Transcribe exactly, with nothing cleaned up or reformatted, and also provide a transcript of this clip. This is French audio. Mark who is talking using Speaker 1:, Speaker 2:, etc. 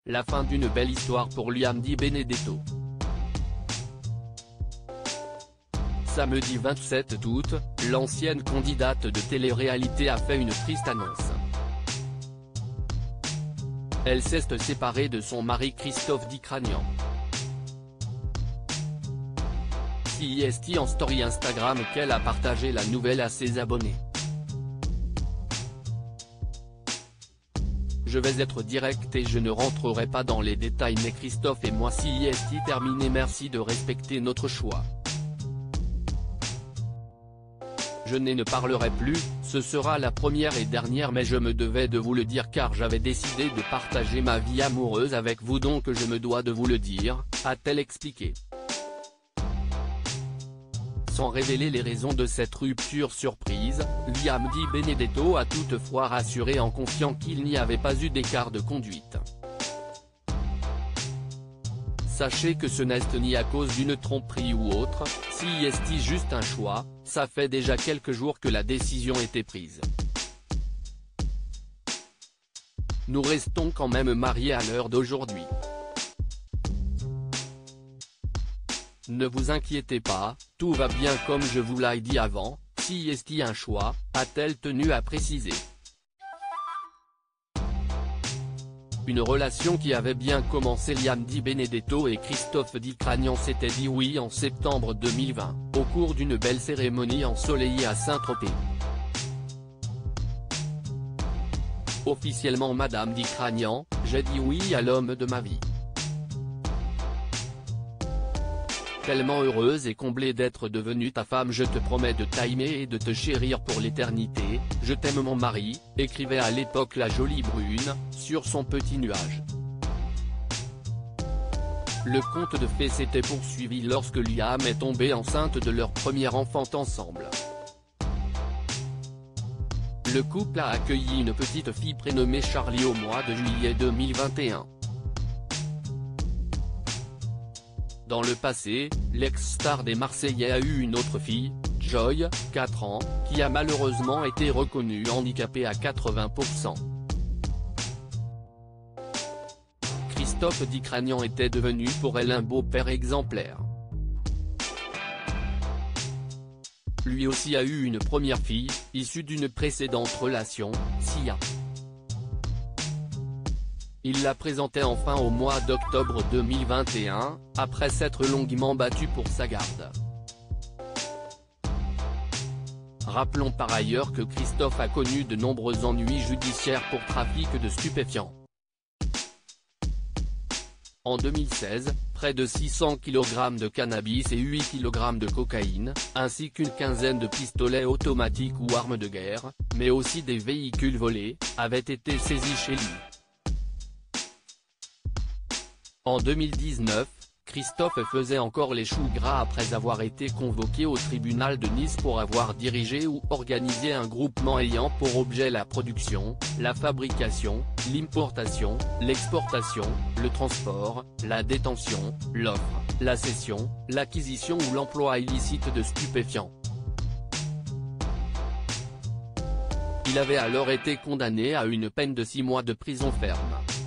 Speaker 1: La fin d'une belle histoire pour Liam Di Benedetto. Samedi vingt-sept août, l'ancienne candidate de télé-réalité a fait une triste annonce. Elle s'est séparée de son mari Christophe Dicranian. C'est en story Instagram qu'elle a partagé la nouvelle à ses abonnés. Je vais être direct et je ne rentrerai pas dans les détails, mais Christophe et moi c'est terminé, merci de respecter notre choix. Je ne parlerai plus, ce sera la première et dernière, mais je me devais de vous le dire car j'avais décidé de partager ma vie amoureuse avec vous, donc je me dois de vous le dire, a-t-elle expliqué. Sans révéler les raisons de cette rupture surprise, Liam Di Benedetto a toutefois rassuré en confiant qu'il n'y avait pas eu d'écart de conduite. Sachez que ce n'est ni à cause d'une tromperie ou autre, c'est juste un choix, ça fait déjà quelques jours que la décision était prise. Nous restons quand même mariés à l'heure d'aujourd'hui. Ne vous inquiétez pas, tout va bien comme je vous l'ai dit avant, c'est un choix, a-t-elle tenu à préciser. Une relation qui avait bien commencé. Liam Di Benedetto et Christophe Dicranian s'étaient dit oui en septembre deux mille vingt, au cours d'une belle cérémonie ensoleillée à Saint-Tropez. Officiellement Madame Dicranian, j'ai dit oui à l'homme de ma vie. Tellement heureuse et comblée d'être devenue ta femme, je te promets de t'aimer et de te chérir pour l'éternité, je t'aime mon mari, écrivait à l'époque la jolie brune, sur son petit nuage. Le conte de fées s'était poursuivi lorsque Liam est tombée enceinte de leur premier enfant ensemble. Le couple a accueilli une petite fille prénommée Charlie au mois de juillet deux mille vingt et un. Dans le passé, l'ex-star des Marseillais a eu une autre fille, Joy, quatre ans, qui a malheureusement été reconnue handicapée à quatre-vingts pour cent. Christophe Dicranian était devenu pour elle un beau-père exemplaire. Lui aussi a eu une première fille, issue d'une précédente relation, Sia. Il la présentait enfin au mois d'octobre deux mille vingt et un, après s'être longuement battu pour sa garde. Rappelons par ailleurs que Christophe a connu de nombreux ennuis judiciaires pour trafic de stupéfiants. En deux mille seize, près de six cents kilogrammes de cannabis et huit kilogrammes de cocaïne, ainsi qu'une quinzaine de pistolets automatiques ou armes de guerre, mais aussi des véhicules volés, avaient été saisis chez lui. En deux mille dix-neuf, Christophe faisait encore les choux gras après avoir été convoqué au tribunal de Nice pour avoir dirigé ou organisé un groupement ayant pour objet la production, la fabrication, l'importation, l'exportation, le transport, la détention, l'offre, la cession, l'acquisition ou l'emploi illicite de stupéfiants. Il avait alors été condamné à une peine de six mois de prison ferme.